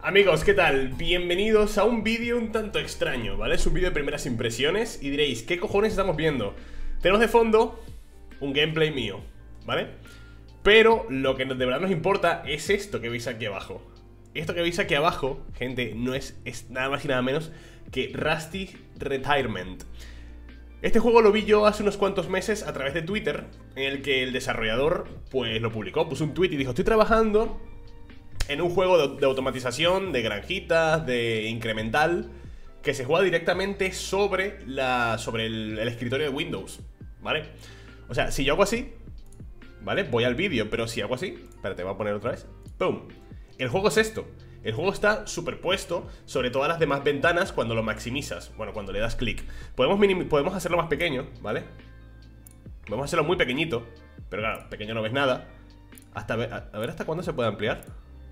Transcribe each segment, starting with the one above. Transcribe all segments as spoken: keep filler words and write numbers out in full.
Amigos, ¿qué tal? Bienvenidos a un vídeo un tanto extraño, ¿vale? Es un vídeo de primeras impresiones y diréis, ¿qué cojones estamos viendo? Tenemos de fondo un gameplay mío, ¿vale? Pero lo que de verdad nos importa es esto que veis aquí abajo. Esto que veis aquí abajo, gente, no es, es nada más y nada menos que Rusty Retirement. Este juego lo vi yo hace unos cuantos meses a través de Twitter, en el que el desarrollador pues lo publicó, puso un tweet y dijo, estoy trabajando en un juego de, de automatización, de granjitas, de incremental, que se juega directamente sobre, la, sobre el, el escritorio de Windows, ¿vale? O sea, si yo hago así, ¿vale? Voy al vídeo, pero si hago así, espérate, voy a poner otra vez, ¡pum! El juego es esto. El juego está superpuesto sobre todas las demás ventanas cuando lo maximizas. Bueno, cuando le das clic. Podemos, podemos hacerlo más pequeño, ¿vale? Podemos hacerlo muy pequeñito. Pero claro, pequeño no ves nada. Hasta ver, a, a ver hasta cuándo se puede ampliar.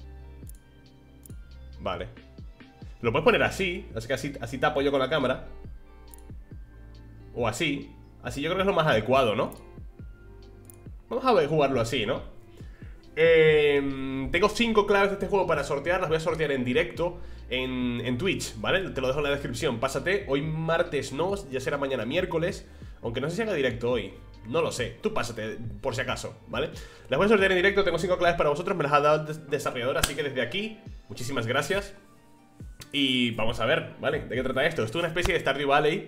Vale. Lo puedes poner así. Así que así, así tapo yo con la cámara. O así. Así yo creo que es lo más adecuado, ¿no? Vamos a ver, jugarlo así, ¿no? Eh, tengo cinco claves de este juego para sortear. Las voy a sortear en directo en, en Twitch, ¿vale? Te lo dejo en la descripción. Pásate, hoy martes no, ya será mañana miércoles. Aunque no sé si haga directo hoy, no lo sé, tú pásate, por si acaso, ¿vale? Las voy a sortear en directo, tengo cinco claves para vosotros. Me las ha dado el desarrollador, así que desde aquí, muchísimas gracias. Y vamos a ver, ¿vale? ¿De qué trata esto? Esto es una especie de Stardew Valley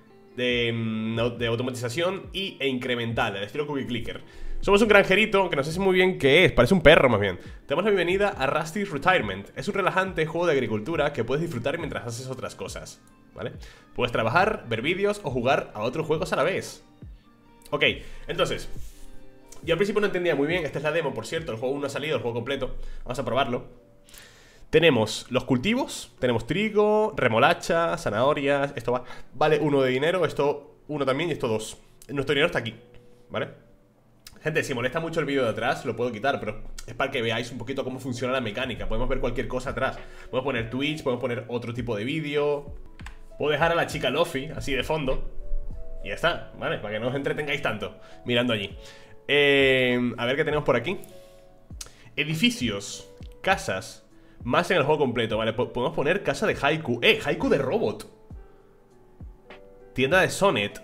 de, de automatización y, e incremental, al estilo Cookie Clicker. Somos un granjerito, aunque no sé muy bien qué es, parece un perro más bien. Te damos la bienvenida a Rusty's Retirement. Es un relajante juego de agricultura que puedes disfrutar mientras haces otras cosas, ¿vale? Puedes trabajar, ver vídeos o jugar a otros juegos a la vez. Ok, entonces, yo al principio no entendía muy bien. Esta es la demo, por cierto, el juego aún no ha salido, el juego completo. Vamos a probarlo. Tenemos los cultivos, tenemos trigo, remolacha, zanahorias. Esto va, vale uno de dinero, esto uno también y esto dos. Nuestro dinero está aquí, ¿vale? Gente, si molesta mucho el vídeo de atrás, lo puedo quitar, pero es para que veáis un poquito cómo funciona la mecánica. Podemos ver cualquier cosa atrás. Podemos poner Twitch, podemos poner otro tipo de vídeo. Puedo dejar a la chica Lofi, así de fondo. Y ya está, ¿vale? Para que no os entretengáis tanto mirando allí. eh, A ver qué tenemos por aquí. Edificios, casas. Más en el juego completo, ¿vale? Podemos poner casa de Haiku. ¡Eh! Haiku de robot. Tienda de Sonnet.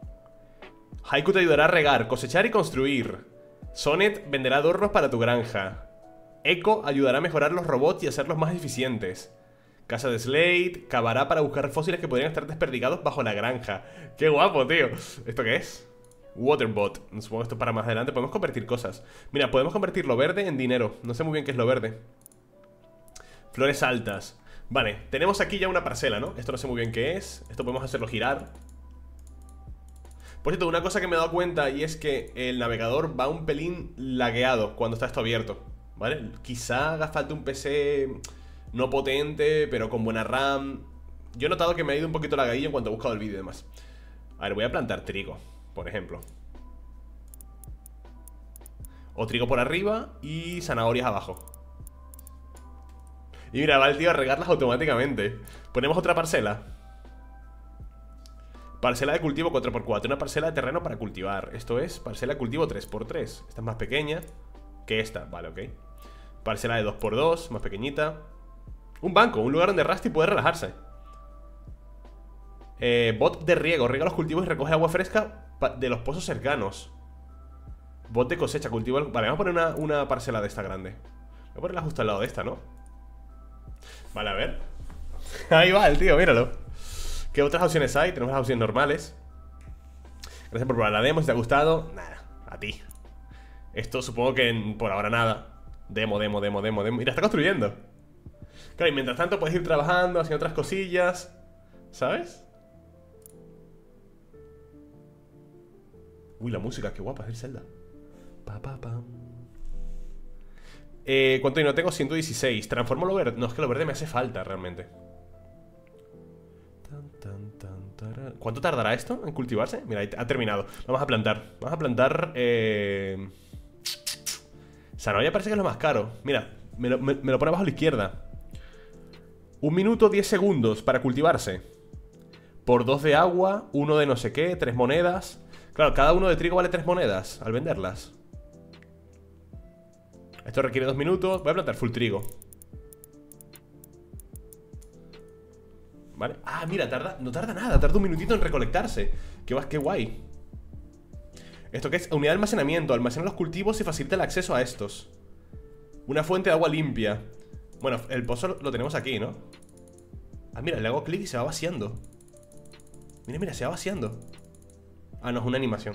Haiku te ayudará a regar, cosechar y construir. Sonnet venderá adornos para tu granja. Echo ayudará a mejorar los robots y hacerlos más eficientes. Casa de Slate cavará para buscar fósiles que podrían estar desperdigados bajo la granja. ¡Qué guapo, tío! ¿Esto qué es? Waterbot. Supongo que esto para más adelante. Podemos convertir cosas. Mira, podemos convertir lo verde en dinero. No sé muy bien qué es lo verde. Flores altas. Vale, tenemos aquí ya una parcela, ¿no? Esto no sé muy bien qué es. Esto podemos hacerlo girar. Por cierto, una cosa que me he dado cuenta, y es que el navegador va un pelín lagueado cuando está esto abierto, ¿vale? Quizá haga falta un P C no potente, pero con buena RAM. Yo he notado que me ha ido un poquito lagadillo en cuanto he buscado el vídeo y demás. A ver, voy a plantar trigo, por ejemplo. O trigo por arriba y zanahorias abajo. Y mira, va el tío a regarlas automáticamente. Ponemos otra parcela. Parcela de cultivo cuatro por cuatro. Una parcela de terreno para cultivar. Esto es parcela de cultivo tres por tres. Esta es más pequeña que esta, vale, ok. Parcela de dos por dos, más pequeñita. Un banco, un lugar donde Rusty puede relajarse. eh, Bot de riego, riega los cultivos y recoge agua fresca de los pozos cercanos. Bot de cosecha, cultivo. Vale, vamos a poner una, una parcela de esta grande. Voy a ponerla justo al lado de esta, ¿no? Vale, a ver. Ahí va el tío, míralo. ¿Qué otras opciones hay? Tenemos las opciones normales. Gracias por probar la demo, si te ha gustado. Nada, a ti. Esto supongo que en, por ahora nada. Demo, demo, demo, demo, demo. Mira, está construyendo. Claro, y mientras tanto puedes ir trabajando, haciendo otras cosillas, ¿sabes? Uy, la música, qué guapa, es el Zelda. Pa, pa, pa. Eh, ¿Cuánto dinero tengo? ciento dieciséis. Transformo lo verde. No, es que lo verde me hace falta realmente. ¿Cuánto tardará esto en cultivarse? Mira, ahí ha terminado. Vamos a plantar. Vamos a plantar eh... zanahoria parece que es lo más caro. Mira, me lo, me, me lo pone abajo a la izquierda. Un minuto, diez segundos para cultivarse. Por dos de agua, uno de no sé qué, tres monedas. Claro, cada uno de trigo vale tres monedas al venderlas. Esto requiere dos minutos. Voy a plantar full trigo. ¿vale? Ah, mira, tarda, no tarda nada, tarda un minutito en recolectarse. Qué, qué guay. ¿Esto qué es? Unidad de almacenamiento. Almacena los cultivos y facilita el acceso a estos. Una fuente de agua limpia. Bueno, el pozo lo tenemos aquí, ¿no? Ah, mira, le hago clic y se va vaciando. Mira, mira, se va vaciando. Ah, no, es una animación.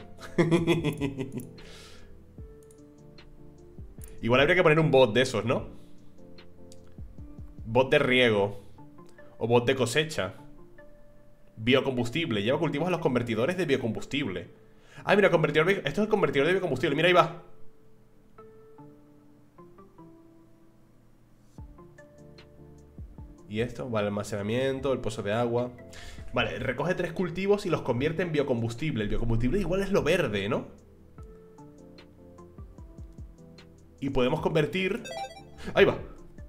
Igual habría que poner un bot de esos, ¿no? Bot de riego. O bot de cosecha. Biocombustible. Lleva cultivos a los convertidores de biocombustible. Ah, mira, convertidor. Esto es el convertidor de biocombustible. Mira, ahí va. Y esto, vale, almacenamiento, el pozo de agua. Vale, recoge tres cultivos y los convierte en biocombustible. El biocombustible igual es lo verde, ¿no? Y podemos convertir... Ahí va.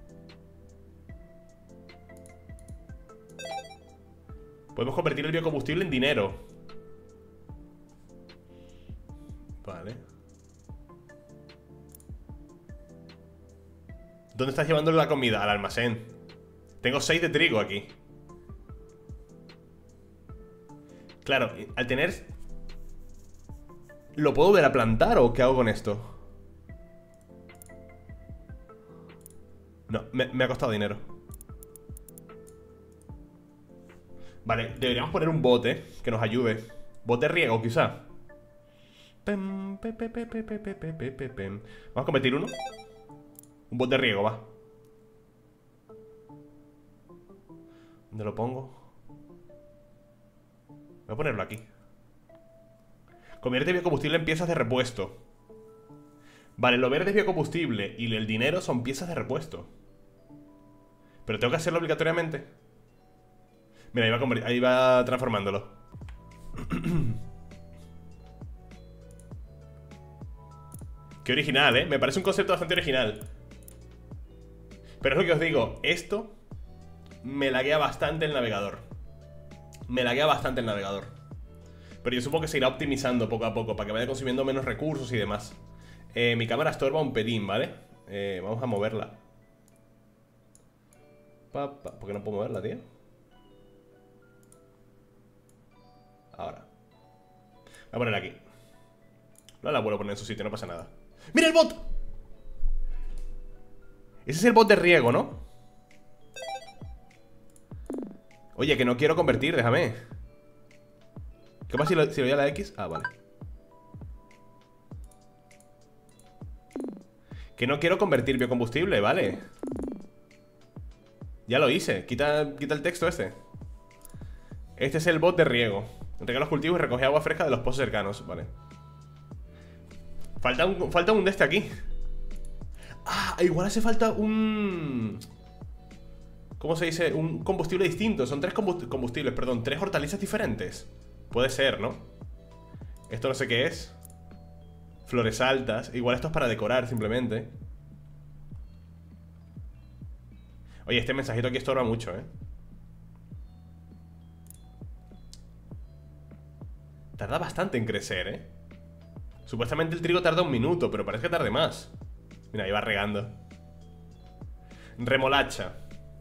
Podemos convertir el biocombustible en dinero. Vale. ¿Dónde estás llevando la comida? Al almacén. Tengo seis de trigo aquí. Claro, al tener... ¿Lo puedo volver a plantar o qué hago con esto? No, me, me ha costado dinero. Vale, deberíamos poner un bote que nos ayude. Bot de riego, quizá. Vamos a convertir uno. Un bot de riego, va. ¿Dónde lo pongo? Voy a ponerlo aquí. Convierte biocombustible en piezas de repuesto. Vale, lo verde es biocombustible y el dinero son piezas de repuesto. Pero tengo que hacerlo obligatoriamente. Mira, ahí va, convertir, ahí va transformándolo. Qué original, ¿eh? Me parece un concepto bastante original. Pero es lo que os digo, esto me laguea bastante el navegador. Me laguea bastante el navegador. Pero yo supongo que se irá optimizando poco a poco para que vaya consumiendo menos recursos y demás. eh, Mi cámara estorba un pelín, ¿vale? Eh, vamos a moverla. pa, pa. ¿Por qué no puedo moverla, tío? Ahora voy a ponerla aquí. No la vuelvo a poner en su sitio, no pasa nada. ¡Mira el bot! Ese es el bot de riego, ¿no? Oye, que no quiero convertir, déjame. ¿Qué pasa si lo, si le doy a la X? Ah, vale. Que no quiero convertir biocombustible, vale. Ya lo hice, quita, quita el texto este. Este es el bot de riego. Riega los cultivos y recoge agua fresca de los pozos cercanos, vale. Falta un, falta un de este aquí. Ah, igual hace falta un... ¿Cómo se dice? Un combustible distinto. Son tres combustibles, perdón, tres hortalizas diferentes. Puede ser, ¿no? Esto no sé qué es. Flores altas. Igual esto es para decorar simplemente. Oye, este mensajito aquí estorba mucho, ¿eh? Tarda bastante en crecer, ¿eh? Supuestamente el trigo tarda un minuto, pero parece que tarde más. Mira, ahí va regando. Remolacha.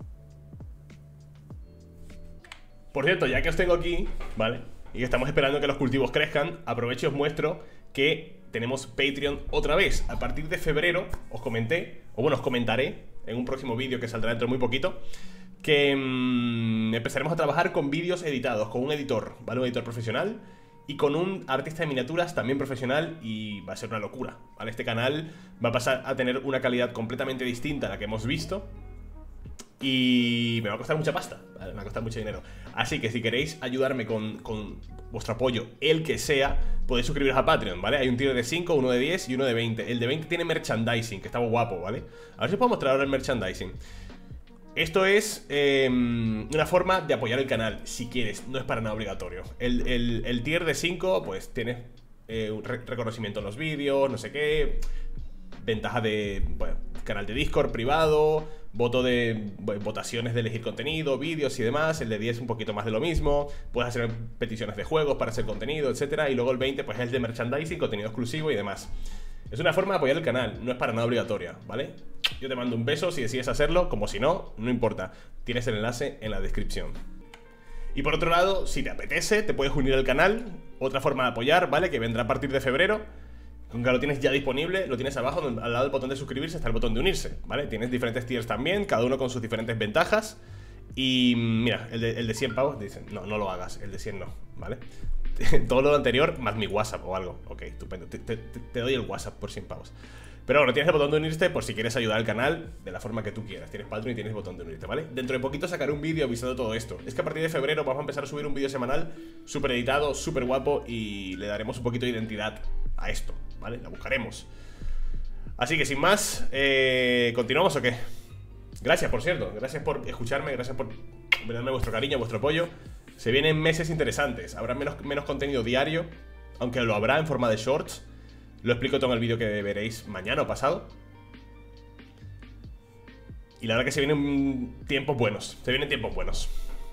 Por cierto, ya que os tengo aquí, ¿vale? Y que estamos esperando que los cultivos crezcan, aprovecho y os muestro que tenemos Patreon otra vez. A partir de febrero os comenté, o bueno, os comentaré en un próximo vídeo que saldrá dentro de muy poquito, que mmm, empezaremos a trabajar con vídeos editados, con un editor, ¿vale? Un editor profesional y con un artista de miniaturas también profesional, y va a ser una locura, ¿vale? Este canal va a pasar a tener una calidad completamente distinta a la que hemos visto. Y me va a costar mucha pasta, ¿vale? Me va a costar mucho dinero. Así que si queréis ayudarme con, con vuestro apoyo, el que sea, podéis suscribiros a Patreon, ¿vale? Hay un tier de cinco, uno de diez y uno de veinte. El de veinte tiene merchandising, que está guapo, ¿vale? A ver si os puedo mostrar ahora el merchandising. Esto es eh, una forma de apoyar el canal, si quieres, no es para nada obligatorio. El, el, el tier de cinco, pues tiene eh, un reconocimiento en los vídeos, no sé qué, ventaja de, bueno, canal de Discord privado, voto de, bueno, votaciones de elegir contenido, vídeos y demás. El de diez un poquito más de lo mismo, puedes hacer peticiones de juegos para hacer contenido, etcétera. Y luego el veinte pues es el de merchandising, contenido exclusivo y demás. Es una forma de apoyar el canal, no es para nada obligatoria, ¿vale? Yo te mando un beso si decides hacerlo, como si no, no importa. Tienes el enlace en la descripción. Y por otro lado, si te apetece, te puedes unir al canal. Otra forma de apoyar, ¿vale? Que vendrá a partir de febrero. Con que lo tienes ya disponible, lo tienes abajo, al lado del botón de suscribirse está el botón de unirse, ¿vale? Tienes diferentes tiers también, cada uno con sus diferentes ventajas. Y mira, el de, el de cien pavos dicen, no, no lo hagas, el de cien no, ¿vale? Todo lo anterior más mi WhatsApp o algo. Ok, estupendo, te, te, te doy el WhatsApp por cien pavos. Pero bueno, tienes el botón de unirte por si quieres ayudar al canal de la forma que tú quieras. Tienes Patreon y tienes el botón de unirte, ¿vale? Dentro de poquito sacaré un vídeo avisando todo esto. Es que a partir de febrero vamos a empezar a subir un vídeo semanal súper editado, súper guapo, y le daremos un poquito de identidad a esto, ¿vale? La buscaremos. Así que sin más, eh, ¿continuamos o qué? Gracias, por cierto, gracias por escucharme, gracias por darme vuestro cariño, vuestro apoyo. Se vienen meses interesantes, habrá menos, menos contenido diario, aunque lo habrá en forma de shorts. Lo explico todo en el vídeo que veréis mañana o pasado. Y la verdad que se vienen tiempos buenos. Se vienen tiempos buenos.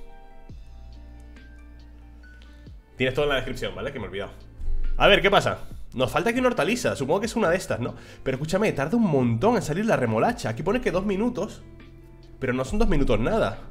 Tienes todo en la descripción, ¿vale? Que me he olvidado. A ver, ¿qué pasa? Nos falta aquí una hortaliza. Supongo que es una de estas, ¿no? Pero escúchame, tarda un montón en salir la remolacha. Aquí pone que dos minutos. Pero no son dos minutos nada.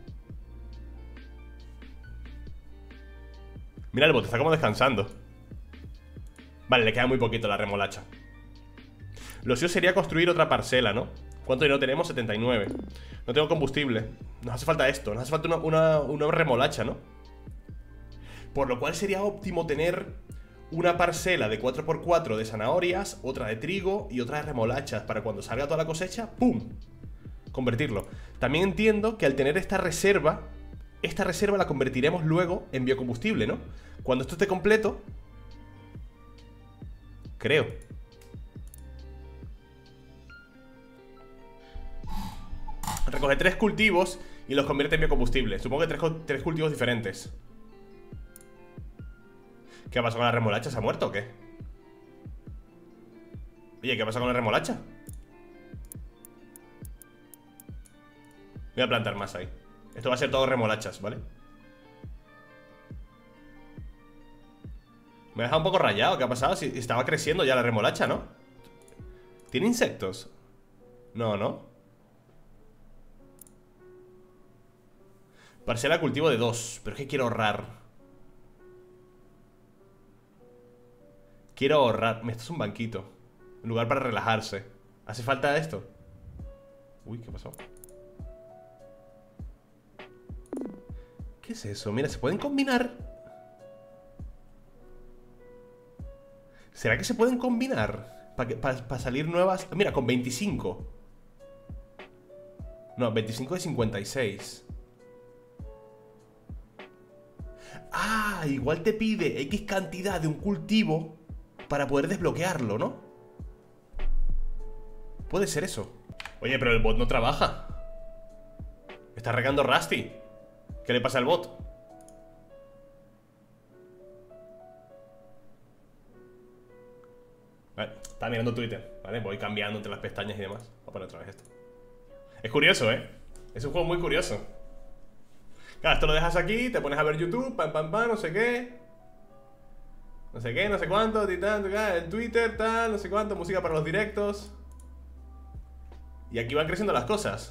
Mira, el bote está como descansando. Vale, le queda muy poquito la remolacha. Lo suyo sería construir otra parcela, ¿no? ¿Cuánto dinero tenemos? setenta y nueve. No tengo combustible. Nos hace falta esto. Nos hace falta una, una, una remolacha, ¿no? Por lo cual sería óptimo tener una parcela de cuatro por cuatro de zanahorias, otra de trigo y otra de remolachas, para cuando salga toda la cosecha, ¡pum!, convertirlo. También entiendo que al tener esta reserva, esta reserva la convertiremos luego en biocombustible, ¿no? Cuando esto esté completo, creo. Recoge tres cultivos y los convierte en biocombustible. Supongo que tres, tres cultivos diferentes. ¿Qué pasa con la remolacha? ¿Se ha muerto o qué? Oye, ¿qué pasa con la remolacha? Voy a plantar más ahí. Esto va a ser todo remolachas, ¿vale? Me ha dejado un poco rayado. ¿Qué ha pasado? Si estaba creciendo ya la remolacha, ¿no? ¿Tiene insectos? No, ¿no? Parcela cultivo de dos. Pero es que quiero ahorrar. Quiero ahorrar. Esto es un banquito. Un lugar para relajarse. ¿Hace falta esto? Uy, ¿qué pasó? ¿Qué es eso? Mira, ¿se pueden combinar? ¿Será que se pueden combinar? Para pa, pa salir nuevas... Mira, con veinticinco. No, veinticinco de cincuenta y seis. Ah, igual te pide X cantidad de un cultivo para poder desbloquearlo, ¿no? Puede ser eso. Oye, pero el bot no trabaja. Está regando Rusty. ¿Qué le pasa al bot? Vale, está mirando Twitter, ¿vale? Voy cambiando entre las pestañas y demás. Voy a poner otra vez esto. Es curioso, ¿eh? Es un juego muy curioso. Claro, esto lo dejas aquí, te pones a ver YouTube, pam, pam, pam, no sé qué. No sé qué, no sé cuánto, el Twitter, tal, no sé cuánto, música para los directos. Y aquí van creciendo las cosas.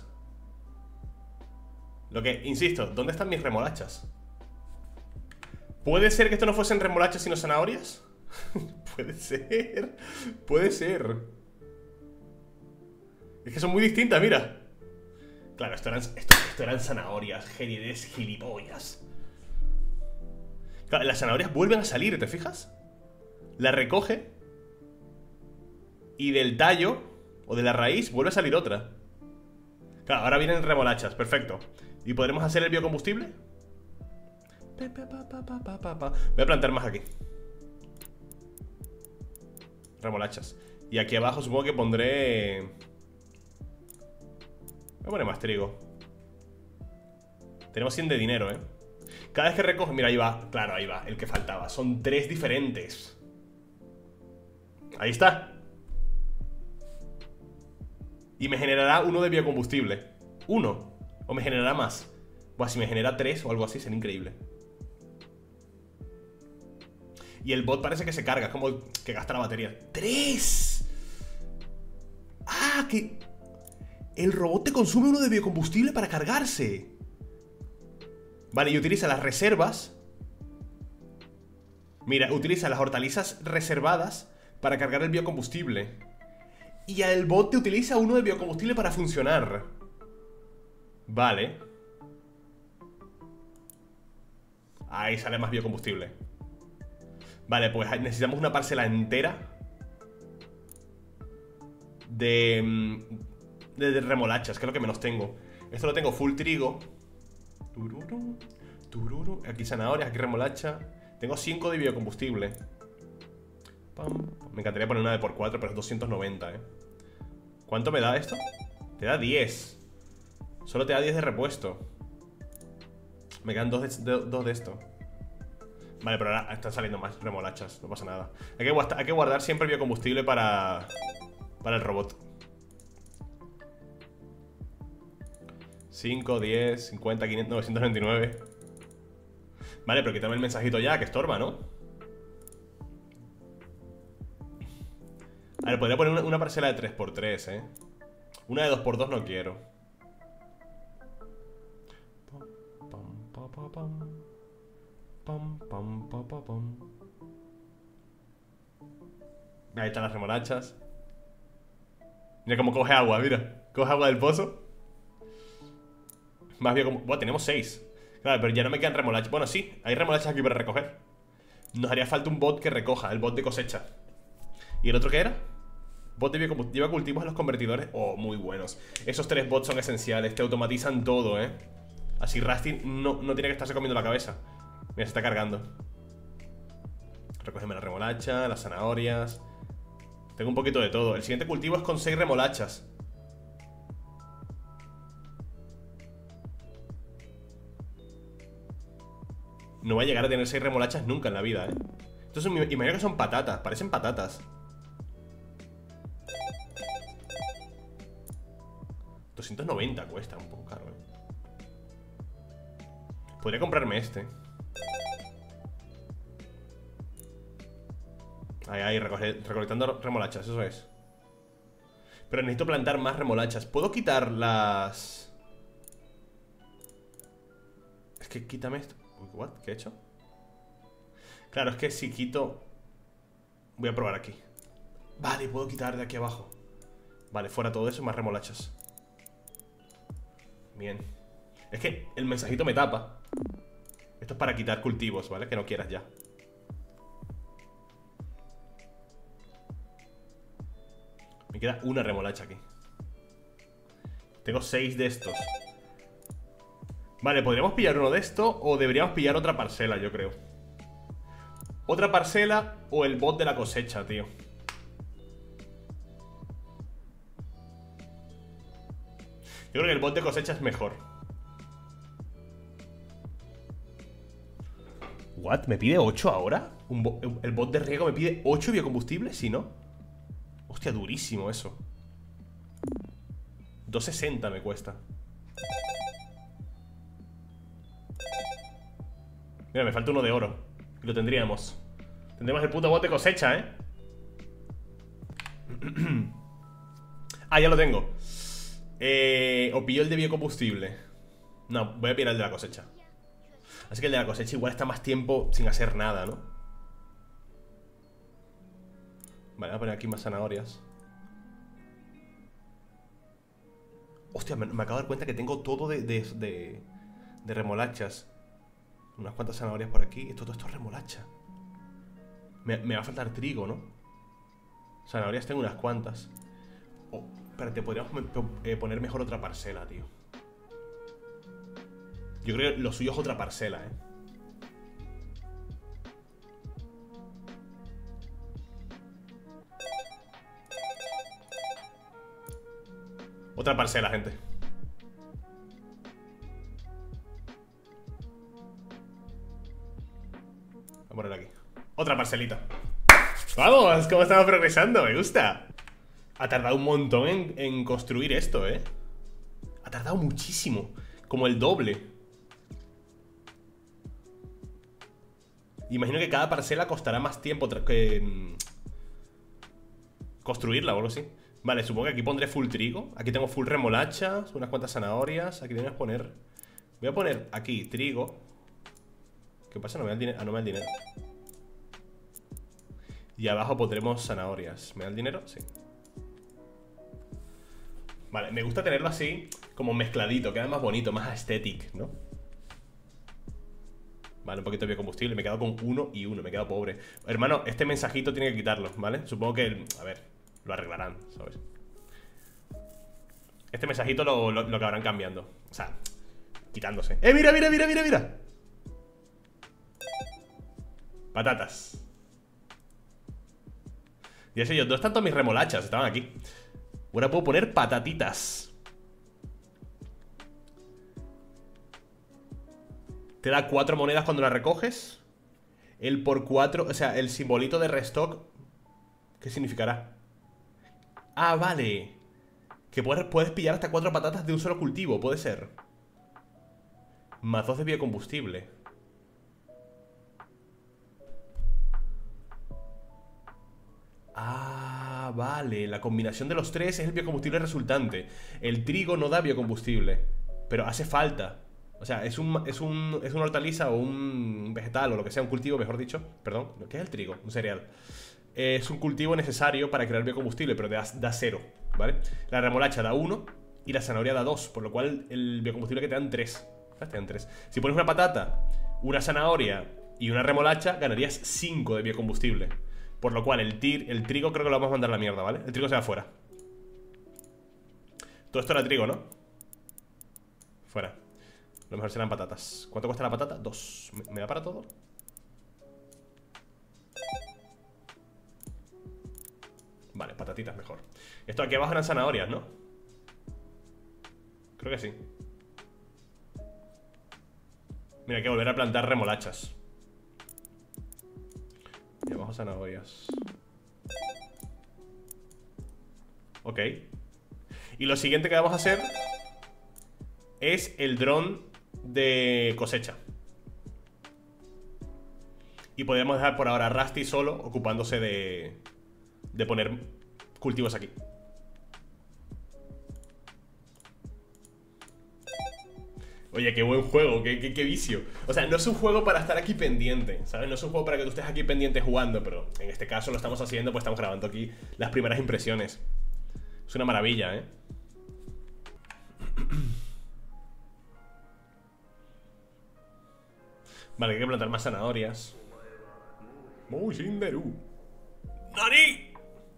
Lo que, insisto, ¿dónde están mis remolachas? ¿Puede ser que esto no fuesen remolachas sino zanahorias? Puede ser. Puede ser. Es que son muy distintas, mira. Claro, esto eran, esto, esto eran zanahorias, genides, gilipollas. Claro, las zanahorias vuelven a salir, ¿te fijas? La recoge y del tallo o de la raíz vuelve a salir otra. Claro, ahora vienen remolachas, perfecto. ¿Y podremos hacer el biocombustible? Voy a plantar más aquí. Remolachas. Y aquí abajo supongo que pondré... Voy a poner más trigo. Tenemos cien de dinero, ¿eh? Cada vez que recoge... Mira, ahí va. Claro, ahí va. El que faltaba. Son tres diferentes. Ahí está. Y me generará uno de biocombustible. Uno. O me generará más. Buah, si me genera tres o algo así, sería increíble. Y el bot parece que se carga. Es como que gasta la batería. ¡Tres! ¡Ah! Que... El robot te consume uno de biocombustible para cargarse. Vale, y utiliza las reservas. Mira, utiliza las hortalizas reservadas para cargar el biocombustible. Y el bot te utiliza uno de biocombustible para funcionar. Vale. Ahí sale más biocombustible. Vale, pues necesitamos una parcela entera de, de, de remolachas, que es lo que menos tengo. Esto lo tengo full trigo. Tururu, tururu. Aquí zanahorias, aquí remolacha. Tengo cinco de biocombustible. Pam. Me encantaría poner una de por cuatro, pero es doscientos noventa, ¿eh? ¿Cuánto me da esto? Te da diez. Solo te da diez de repuesto. Me quedan dos de, de, dos de esto. Vale, pero ahora están saliendo más remolachas. No pasa nada. Hay que, hay que guardar siempre biocombustible para, para el robot. cinco, diez, cincuenta, quinientos, novecientos noventa y nueve. Vale, pero quítame el mensajito ya, que estorba, ¿no? A ver, podría poner una, una parcela de tres por tres, ¿eh? Una de dos por dos no quiero. Pam, pam, pam, pam. Pam, pam, pam, pam, pam. Ahí están las remolachas. Mira cómo coge agua, mira. Coge agua del pozo. Más bien como... Bueno, tenemos seis. Claro, pero ya no me quedan remolachas. Bueno, sí, hay remolachas aquí para recoger. Nos haría falta un bot que recoja, el bot de cosecha. ¿Y el otro qué era? Bot de lleva cultivos a los convertidores. Oh, muy buenos. Esos tres bots son esenciales, te automatizan todo, ¿eh? Así Rusty no, no tiene que estarse comiendo la cabeza. Mira, se está cargando. Recógeme la remolacha, las zanahorias. Tengo un poquito de todo. El siguiente cultivo es con seis remolachas. No voy a llegar a tener seis remolachas nunca en la vida, ¿eh? Entonces me imagino que son patatas, parecen patatas. doscientos noventa cuesta, un poco caro, ¿eh? Podría comprarme este. Ahí, ahí, recolectando remolachas, eso es. Pero necesito plantar más remolachas. ¿Puedo quitar las...? Es que quítame esto. ¿What? ¿Qué he hecho? Claro, es que si quito... Voy a probar aquí. Vale, puedo quitar de aquí abajo. Vale, fuera todo eso, más remolachas. Bien. Es que el mensajito me tapa. Esto es para quitar cultivos, ¿vale? Que no quieras ya. Me queda una remolacha aquí. Tengo seis de estos. Vale, podríamos pillar uno de estos o deberíamos pillar otra parcela, yo creo. Otra parcela o el bot de la cosecha, tío. Yo creo que el bot de cosecha es mejor. ¿What? ¿Me pide ocho ahora? ¿Un bo ¿El bot de riego me pide ocho biocombustibles? ¿Sí, no? Hostia, durísimo eso. dos sesenta me cuesta. Mira, me falta uno de oro. Y lo tendríamos. Tendríamos el puto bot de cosecha, ¿eh? Ah, ya lo tengo. Eh, o pillo el de biocombustible. No, voy a pillar el de la cosecha. Así que el de la cosecha igual está más tiempo sin hacer nada, ¿no? Vale, voy a poner aquí más zanahorias. Hostia, me, me acabo de dar cuenta que tengo todo de, de, de, de remolachas. Unas cuantas zanahorias por aquí. Esto, todo esto es remolacha. Me, me va a faltar trigo, ¿no? Zanahorias tengo unas cuantas. Oh, espérate, podríamos eh, poner mejor otra parcela, tío. Yo creo que lo suyo es otra parcela, ¿eh? Otra parcela, gente. Voy a poner aquí. Otra parcelita. ¡Vamos! ¿Cómo estamos progresando? Me gusta. Ha tardado un montón en, en construir esto, ¿eh? Ha tardado muchísimo. Como el doble. Imagino que cada parcela costará más tiempo que construirla o algo así. Vale, supongo que aquí pondré full trigo. Aquí tengo full remolachas, unas cuantas zanahorias. Aquí tenemos que poner Voy a poner aquí trigo. ¿Qué pasa? No me da el dinero. Ah, no me da el dinero. Y abajo pondremos zanahorias. ¿Me da el dinero? Sí. Vale, me gusta tenerlo así, como mezcladito. Queda más bonito, más aesthetic, ¿no? Vale, un poquito de biocombustible. Me he quedado con uno y uno, me he quedado pobre. Hermano, este mensajito tiene que quitarlo, ¿vale? Supongo que, a ver, lo arreglarán, ¿sabes? Este mensajito lo, lo, lo acabarán cambiando. O sea, quitándose. ¡Eh, mira, mira, mira, mira, mira! Patatas. Ya sé yo, ¿dónde están todas mis remolachas? Estaban aquí. Ahora puedo poner patatitas. Te da cuatro monedas cuando las recoges. El por cuatro, o sea, el simbolito de restock. ¿Qué significará? Ah, vale. Que puedes, puedes pillar hasta cuatro patatas de un solo cultivo, puede ser. Más dos de biocombustible. Ah, vale. La combinación de los tres es el biocombustible resultante. El trigo no da biocombustible, pero hace falta. O sea, es un, es un, es una hortaliza o un vegetal o lo que sea, un cultivo, mejor dicho. Perdón, ¿qué es el trigo? Un cereal. Es un cultivo necesario para crear biocombustible, pero da, da cero, ¿vale? La remolacha da uno y la zanahoria da dos, por lo cual el biocombustible que te dan tres. Te dan tres. Si pones una patata, una zanahoria y una remolacha, ganarías cinco de biocombustible. Por lo cual el, tir, el trigo creo que lo vamos a mandar a la mierda, ¿vale? El trigo se va fuera. Todo esto era trigo, ¿no? Fuera. Lo mejor serán patatas. ¿Cuánto cuesta la patata? Dos. ¿Me, ¿me da para todo? Vale, patatitas mejor. Esto aquí abajo eran zanahorias, ¿no? Creo que sí. Mira, hay que volver a plantar remolachas. Y abajo zanahorias. Ok. Y lo siguiente que vamos a hacer es el dron de cosecha. Y podríamos dejar por ahora a Rusty solo, ocupándose de, de poner cultivos aquí. Oye, qué buen juego, qué, qué, qué vicio. O sea, no es un juego para estar aquí pendiente, ¿sabes? No es un juego para que tú estés aquí pendiente jugando, pero en este caso lo estamos haciendo, pues estamos grabando aquí las primeras impresiones. Es una maravilla, ¿eh? Vale, hay que plantar más zanahorias. Muy Shinderu. ¡Nani!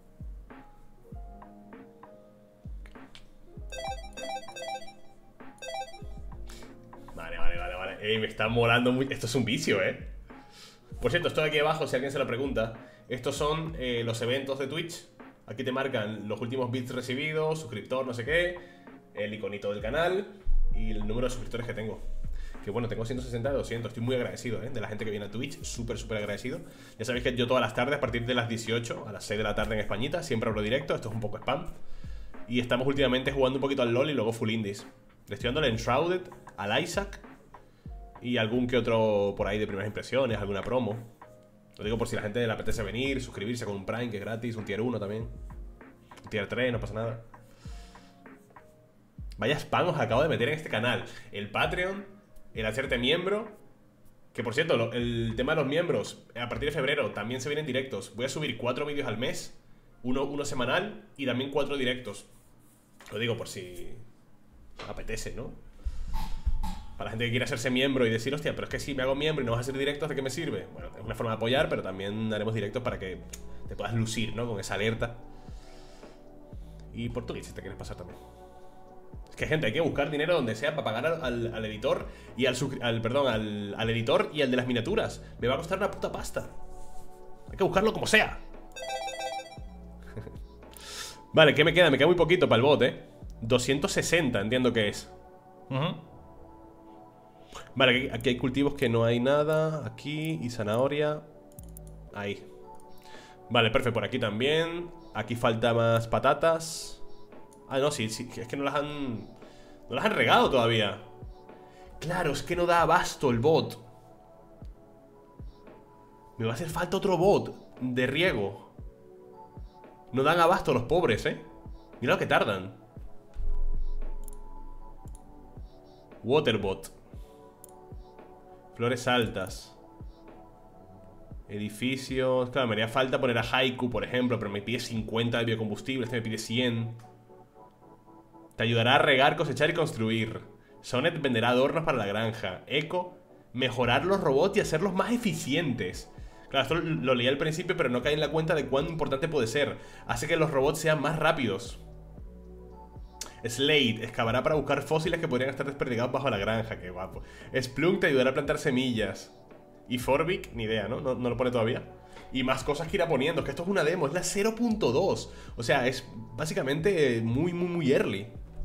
Vale, vale, vale, vale. Ey, me está molando muy... Esto es un vicio, ¿eh? Por cierto, esto de aquí abajo, si alguien se lo pregunta, estos son eh, los eventos de Twitch. Aquí te marcan los últimos bits recibidos, suscriptor, no sé qué, el iconito del canal y el número de suscriptores que tengo. Que bueno, tengo ciento sesenta de doscientos. Estoy muy agradecido, ¿eh? De la gente que viene a Twitch. Súper, súper agradecido. Ya sabéis que yo todas las tardes, a partir de las dieciocho, a las seis de la tarde en Españita, siempre hablo directo. Esto es un poco spam. Y estamos últimamente jugando un poquito al LoL y luego full indies. Le estoy dando al Enshrouded, al Isaac y algún que otro por ahí de primeras impresiones, alguna promo. Lo digo por si la gente le apetece venir, suscribirse con un Prime, que es gratis, un tier uno también. Un tier tres, no pasa nada. Vaya spam os acabo de meter en este canal. El Patreon, el hacerte miembro. Que por cierto, lo, el tema de los miembros, a partir de febrero también se vienen directos. Voy a subir cuatro vídeos al mes, uno, uno semanal y también cuatro directos. Lo digo por si apetece, ¿no? Para la gente que quiera hacerse miembro y decir, hostia, pero es que si me hago miembro y no vas a hacer directos, ¿de qué me sirve? Bueno, es una forma de apoyar, pero también haremos directos para que te puedas lucir, ¿no? Con esa alerta. Y por Twitch, si te quieres pasar también. Es que, gente, hay que buscar dinero donde sea para pagar al, al editor y al, al perdón, al, al editor y al de las miniaturas. Me va a costar una puta pasta. Hay que buscarlo como sea. Vale, ¿qué me queda? Me queda muy poquito para el bot, ¿eh? doscientos sesenta, entiendo que es. uh-huh. Vale, aquí, aquí hay cultivos que no hay nada. Aquí, y zanahoria. Ahí. Vale, perfecto, por aquí también. Aquí falta más patatas. Ah, no, sí, sí, es que no las han... No las han regado todavía. Claro, es que no da abasto el bot. Me va a hacer falta otro bot de riego. No dan abasto los pobres, ¿eh? Mira lo que tardan. Waterbot. Flores altas. Edificios. Claro, me haría falta poner a Haiku, por ejemplo, pero me pide cincuenta de biocombustible. Este me pide cien. Te ayudará a regar, cosechar y construir. Sonet venderá adornos para la granja. Eco, mejorar los robots y hacerlos más eficientes. Claro, esto lo leí al principio, pero no caí en la cuenta de cuán importante puede ser. Hace que los robots sean más rápidos. Slade, excavará para buscar fósiles que podrían estar desperdigados bajo la granja. Qué guapo. Splunk te ayudará a plantar semillas. Y Forvik, ni idea, ¿no? ¿no? No lo pone todavía. Y más cosas que irá poniendo. Que esto es una demo, es la cero punto dos. O sea, es básicamente muy, muy, muy early.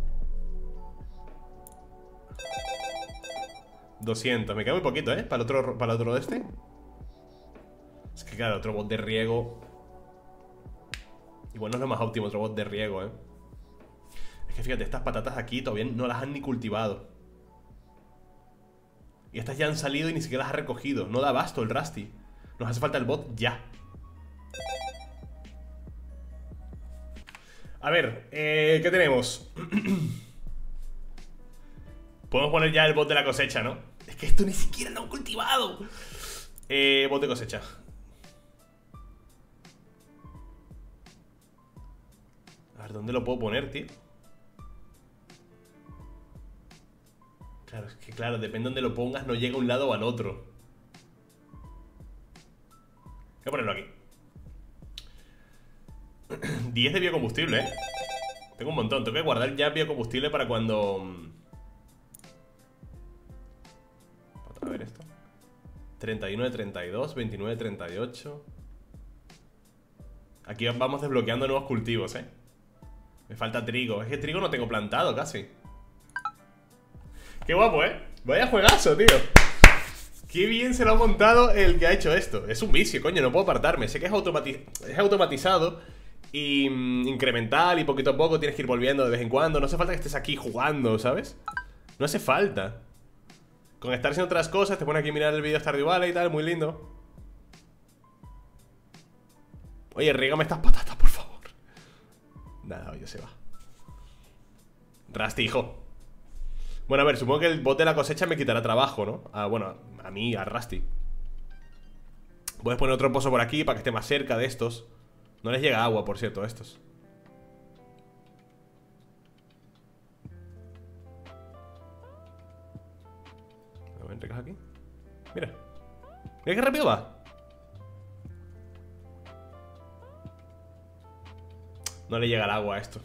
doscientos, me queda muy poquito, ¿eh? Para el otro, para el otro de este. Es que claro, otro bot de riego. Igual no es lo más óptimo, otro bot de riego, ¿eh? Es que fíjate, estas patatas aquí todavía no las han ni cultivado. Y estas ya han salido y ni siquiera las ha recogido. No da abasto el Rusty. Nos hace falta el bot ya. A ver, eh, ¿qué tenemos? Podemos poner ya el bot de la cosecha, ¿no? Es que esto ni siquiera lo han cultivado. Eh, bot de cosecha. A ver, ¿dónde lo puedo poner, tío? Claro, es que claro, depende de dónde lo pongas, no llega a un lado o al otro. Voy a ponerlo aquí. diez de biocombustible, ¿eh? Tengo un montón, tengo que guardar ya biocombustible para cuando... A ver esto. treinta y uno de treinta y dos, veintinueve de treinta y ocho. Aquí vamos desbloqueando nuevos cultivos, ¿eh? Me falta trigo. Es que trigo no tengo plantado casi. Qué guapo, ¿eh? Vaya juegazo, tío. Qué bien se lo ha montado el que ha hecho esto. Es un vicio, coño, no puedo apartarme. Sé que es, automati es automatizado y mm, incremental y poquito a poco tienes que ir volviendo de vez en cuando. No hace falta que estés aquí jugando, ¿sabes? No hace falta. Con estar haciendo otras cosas, te pone aquí a mirar el vídeo Stardew Valley y tal, muy lindo. Oye, rígame estas patatas, por favor. Nada, oye, se va. Rusty, hijo. Bueno, a ver, supongo que el bot de la cosecha me quitará trabajo, ¿no? Ah, bueno, a mí, a Rusty. Puedes poner otro pozo por aquí para que esté más cerca de estos. No les llega agua, por cierto, a estos. A ver, recoge aquí. Mira. Mira qué rápido va. No le llega el agua a esto.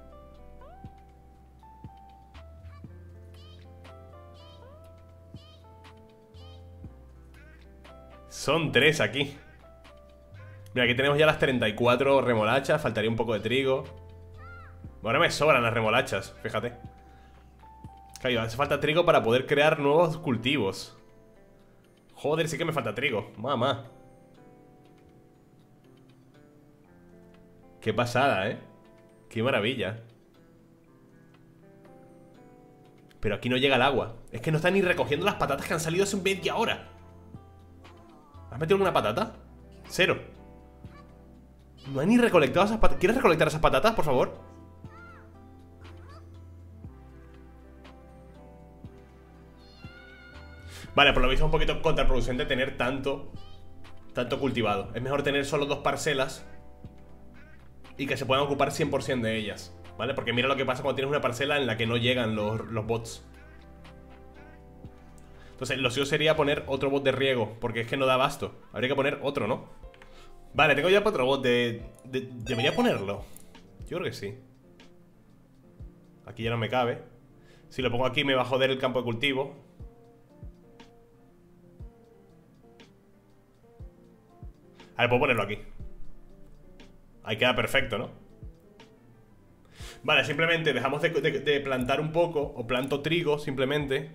Son tres aquí. Mira, aquí tenemos ya las treinta y cuatro remolachas. Faltaría un poco de trigo. Ahora me sobran las remolachas, fíjate. Claro, hace falta trigo para poder crear nuevos cultivos. Joder, sí que me falta trigo. Mamá. Qué pasada, ¿eh? Qué maravilla. Pero aquí no llega el agua. Es que no están ni recogiendo las patatas que han salido hace media hora. ¿Has metido una patata? Cero. No hay ni recolectado esas patatas. ¿Quieres recolectar esas patatas, por favor? Vale, por lo visto es un poquito contraproducente tener tanto Tanto cultivado. Es mejor tener solo dos parcelas y que se puedan ocupar cien por cien de ellas, ¿vale? Porque mira lo que pasa cuando tienes una parcela en la que no llegan los, los bots. Entonces, lo suyo sería poner otro bot de riego, porque es que no da abasto. Habría que poner otro, ¿no? Vale, tengo ya otro bot de, de... ¿Debería ponerlo? Yo creo que sí. Aquí ya no me cabe. Si lo pongo aquí me va a joder el campo de cultivo. A ver, puedo ponerlo aquí. Ahí queda perfecto, ¿no? Vale, simplemente dejamos de, de, de plantar un poco. O planto trigo, simplemente.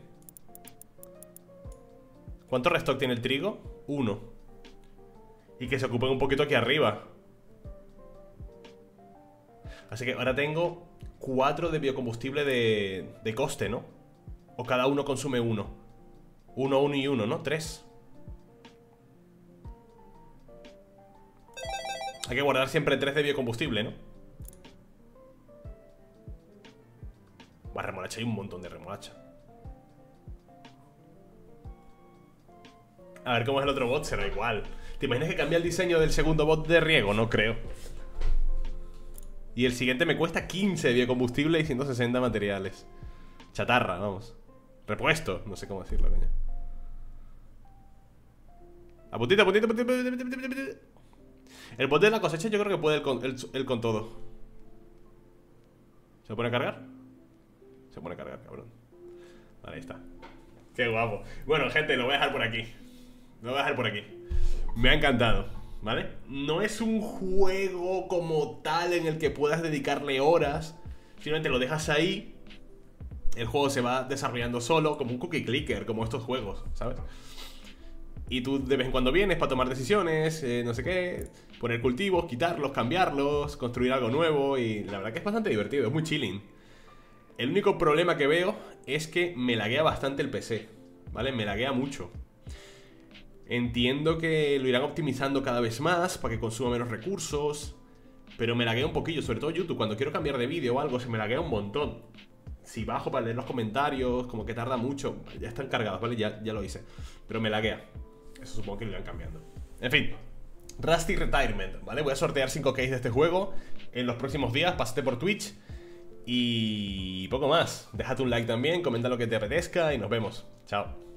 ¿Cuánto restock tiene el trigo? Uno. Y que se ocupen un poquito aquí arriba. Así que ahora tengo cuatro de biocombustible de, de coste, ¿no? O cada uno consume uno. Uno, uno y uno, ¿no? Tres. Hay que guardar siempre tres de biocombustible, ¿no? Buah, remolacha, hay un montón de remolacha. A ver cómo es el otro bot, será igual. ¿Te imaginas que cambia el diseño del segundo bot de riego? No creo. Y el siguiente me cuesta quince de biocombustible y ciento sesenta materiales. Chatarra, vamos. Repuesto, no sé cómo decirlo, coño. A puntito, a puntito, a puntito, a puntito, a puntito, a puntito. El bot de la cosecha yo creo que puede el con, el, el con todo. ¿Se pone a cargar? Se pone a cargar, cabrón. Vale, ahí está. Qué guapo. Bueno, gente, lo voy a dejar por aquí. Lo voy a dejar por aquí. Me ha encantado, ¿vale? No es un juego como tal en el que puedas dedicarle horas. Simplemente lo dejas ahí. El juego se va desarrollando solo, como un cookie clicker, como estos juegos, ¿sabes? Y tú de vez en cuando vienes para tomar decisiones, eh, no sé qué, poner cultivos, quitarlos, cambiarlos, construir algo nuevo. Y la verdad que es bastante divertido, es muy chilling. El único problema que veo es que me laguea bastante el P C, ¿vale? Me laguea mucho. Entiendo que lo irán optimizando cada vez más para que consuma menos recursos, pero me laguea un poquillo, sobre todo YouTube. Cuando quiero cambiar de vídeo o algo se me laguea un montón. Si bajo para leer los comentarios, como que tarda mucho. Ya están cargados, ¿vale? Ya, ya lo hice, pero me laguea. Eso supongo que lo irán cambiando. En fin, Rusty Retirement, ¿vale? Voy a sortear cinco keys de este juego en los próximos días. Pásate por Twitch y poco más. Déjate un like también, comenta lo que te apetezca y nos vemos. Chao.